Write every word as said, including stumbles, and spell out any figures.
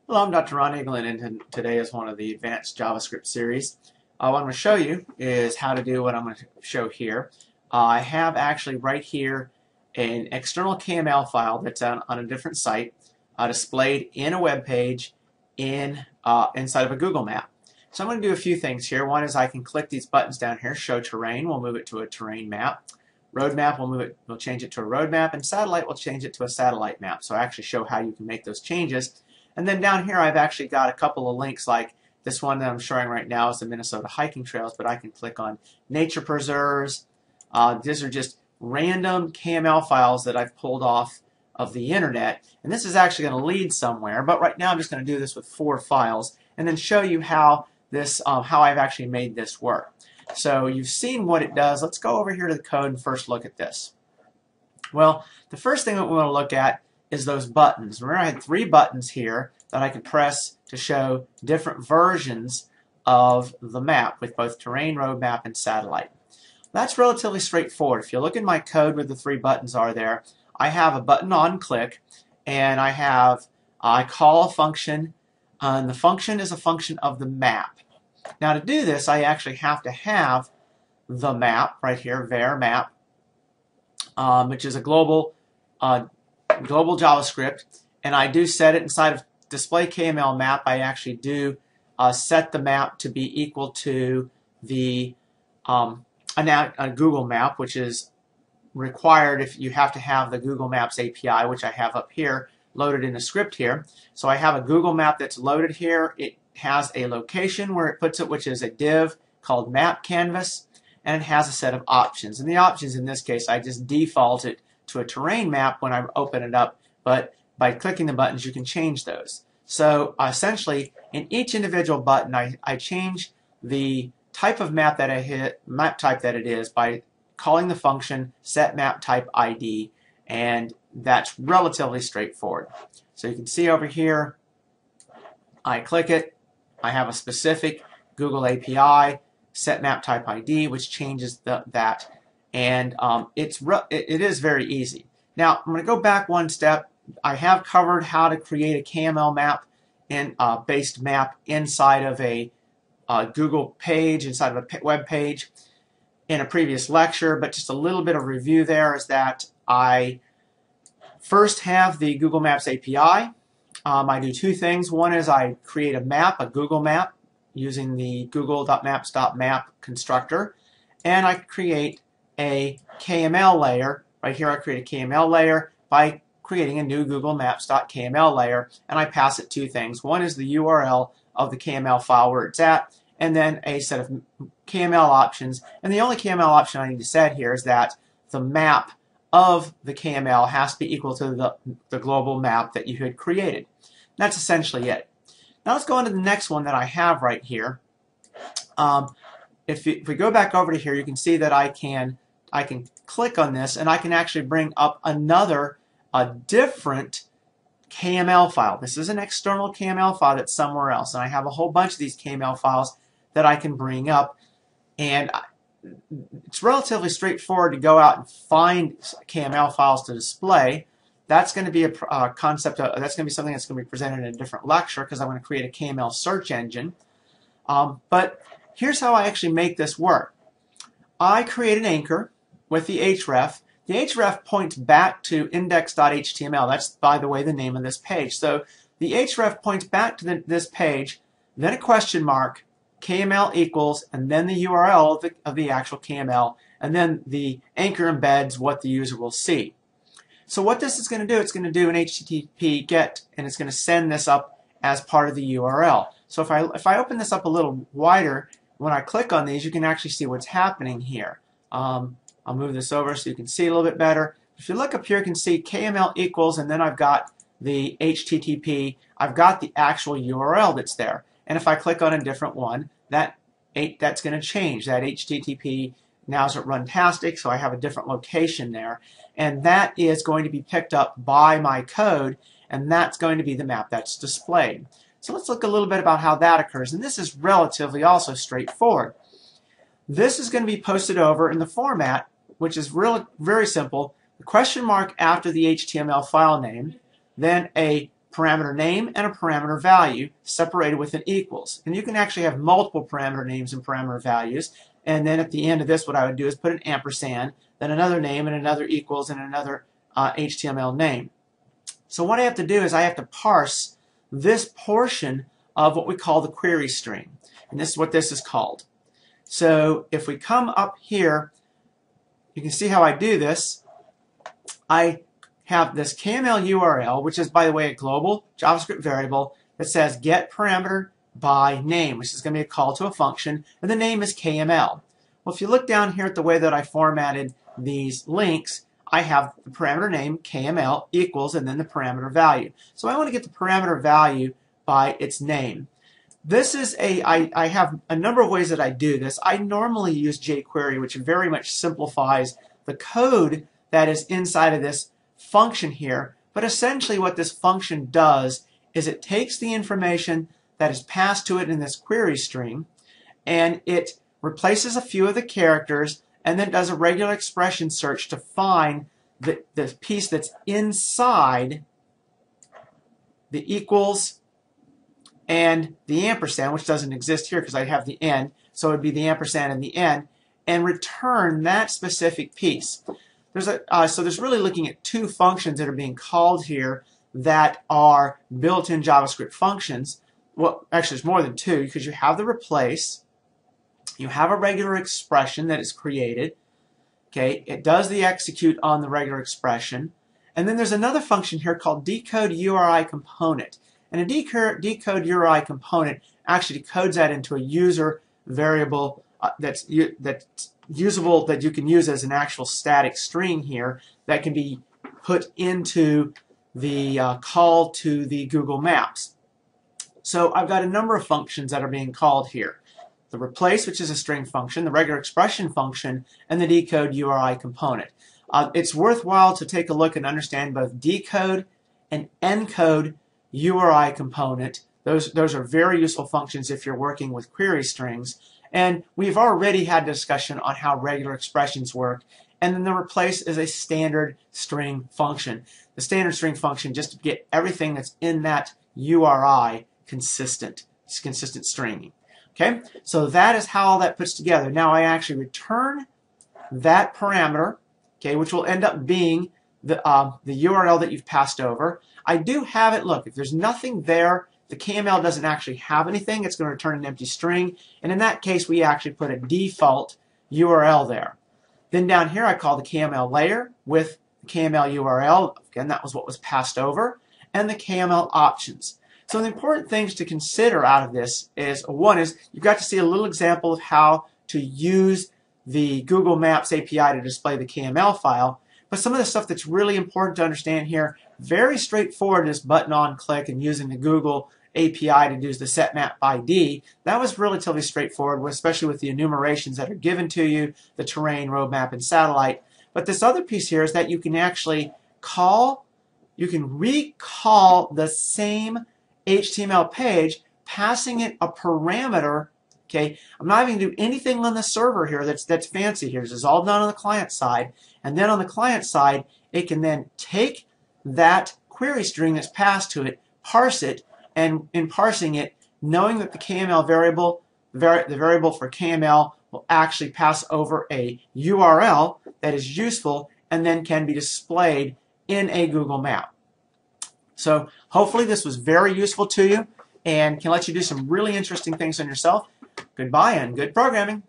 Hello, I'm Doctor Ron Eaglin, and today is one of the advanced JavaScript series. Uh, what I'm going to show you is how to do what I'm going to show here. Uh, I have actually right here an external K M L file that's on, on a different site uh, displayed in a web page in, uh, inside of a Google map. So I'm going to do a few things here. One is I can click these buttons down here, show terrain, we'll move it to a terrain map. Road map, we'll move it, we'll change it to a road map, and satellite, we'll change it to a satellite map. So I actually show how you can make those changes. And then down here I've actually got a couple of links, like this one that I'm showing right now is the Minnesota hiking trails, but I can click on nature preserves. Uh, these are just random K M L files that I've pulled off of the internet, and this is actually going to lead somewhere, but right now I'm just going to do this with four files and then show you how this um, how I've actually made this work. So you've seen what it does. Let's go over here to the code and first look at this. Well, the first thing that we want to look at is those buttons. Remember, I had three buttons here that I could press to show different versions of the map with both terrain, road map, and satellite. That's relatively straightforward. If you look in my code where the three buttons are there, I have a button on click, and I have I call a function, and the function is a function of the map. Now to do this, I actually have to have the map right here, var map, um, which is a global uh, global JavaScript, and I do set it inside of display K M L map. I actually do uh, set the map to be equal to the um, a, a Google map, which is required if you have to have the Google Maps A P I, which I have up here loaded in a script here. So I have a Google map that's loaded here. It has a location where it puts it, which is a div called map canvas, and it has a set of options. And the options in this case, I just default it to a terrain map when I open it up, but by clicking the buttons you can change those. So uh, essentially in each individual button I, I change the type of map that I hit, map type that it is, by calling the function set map type I D, and that's relatively straightforward. So you can see over here, I click it, I have a specific Google A P I, set map type I D, which changes the, that, and um, it's it, it is very easy. Now I'm going to go back one step. I have covered how to create a K M L map in uh, based map inside of a uh, Google page, inside of a web page, in a previous lecture, but just a little bit of review there is that I first have the Google Maps A P I. Um, I do two things. One is I create a map, a Google map, using the google.maps.map constructor, and I create a K M L layer. Right here I create a K M L layer by creating a new Google Maps.kml layer, and I pass it two things. One is the U R L of the K M L file where it's at, and then a set of K M L options. And the only K M L option I need to set here is that the map of the K M L has to be equal to the, the global map that you had created. That's essentially it. Now let's go on to the next one that I have right here. Um, if, you, if we go back over to here, you can see that I can I can click on this, and I can actually bring up another, a different K M L file. This is an external K M L file that's somewhere else, and I have a whole bunch of these K M L files that I can bring up, and it's relatively straightforward to go out and find K M L files to display. That's going to be a uh, concept, of, that's going to be something that's going to be presented in a different lecture, because I'm going to create a K M L search engine. Um, but here's how I actually make this work. I create an anchor with the href. The href points back to index.html. That's, by the way, the name of this page. So the href points back to the, this page, then a question mark, K M L equals, and then the U R L of the, of the actual K M L, and then the anchor embeds what the user will see. So what this is going to do, it's going to do an H T T P get, and it's going to send this up as part of the U R L. So if I, if I open this up a little wider, when I click on these, you can actually see what's happening here. Um, I'll move this over so you can see a little bit better. If you look up here, you can see K M L equals, and then I've got the H T T P. I've got the actual U R L that's there. And if I click on a different one, that that's going to change. That H T T P now is at Runtastic, so I have a different location there. And that is going to be picked up by my code, and that's going to be the map that's displayed. So let's look a little bit about how that occurs. And this is relatively also straightforward. This is going to be posted over in the format, which is really very simple. The question mark after the H T M L file name, then a parameter name and a parameter value separated with an equals. And you can actually have multiple parameter names and parameter values. And then at the end of this, what I would do is put an ampersand, then another name and another equals and another uh, H T M L name. So what I have to do is I have to parse this portion of what we call the query string. And this is what this is called. So if we come up here, you can see how I do this. I have this K M L U R L, which is, by the way, a global JavaScript variable that says get parameter by name, which is going to be a call to a function, and the name is K M L. Well, if you look down here at the way that I formatted these links, I have the parameter name K M L equals and then the parameter value. So I want to get the parameter value by its name. This is a, I, I have a number of ways that I do this. I normally use jQuery, which very much simplifies the code that is inside of this function here. But essentially what this function does is it takes the information that is passed to it in this query string and it replaces a few of the characters and then does a regular expression search to find the, the piece that's inside the equals and the ampersand, which doesn't exist here because I have the end, so it would be the ampersand and the end, and return that specific piece. There's a, uh, so there's really looking at two functions that are being called here that are built-in JavaScript functions. Well, actually, there's more than two because you have the replace, you have a regular expression that is created. Okay, it does the execute on the regular expression, and then there's another function here called decode U R I component. And a decode, decode U R I component actually decodes that into a user variable uh, that's that's usable, that you can use as an actual static string here that can be put into the uh, call to the Google Maps. So I've got a number of functions that are being called here. The replace, which is a string function, the regular expression function, and the decode U R I component. Uh, it's worthwhile to take a look and understand both decode and encode U R I component. Those, those are very useful functions if you're working with query strings. And we've already had discussion on how regular expressions work. And then the replace is a standard string function. The standard string function just to get everything that's in that U R I consistent. It's consistent stringing. Okay, so that is how all that puts together. Now I actually return that parameter, okay, which will end up being the, uh, the U R L that you've passed over. I do have it, look, if there's nothing there, the K M L doesn't actually have anything, it's going to return an empty string, and in that case we actually put a default U R L there. Then down here I call the K M L layer with the K M L U R L, again that was what was passed over, and the K M L options. So the important things to consider out of this is, one is, you've got to see a little example of how to use the Google Maps A P I to display the K M L file. But some of the stuff that's really important to understand here, very straightforward, is button on click and using the Google A P I to do the set map by D. That was relatively straightforward, especially with the enumerations that are given to you, the terrain, road map, and satellite. But this other piece here is that you can actually call, you can recall the same H T M L page, passing it a parameter. Okay, I'm not even going to do anything on the server here that's that's fancy here. This is all done on the client side. And then on the client side, it can then take that query string that's passed to it, parse it, and in parsing it, knowing that the K M L variable, var the variable for K M L will actually pass over a U R L that is useful and then can be displayed in a Google map. So hopefully this was very useful to you and can let you do some really interesting things on yourself. Goodbye and good programming.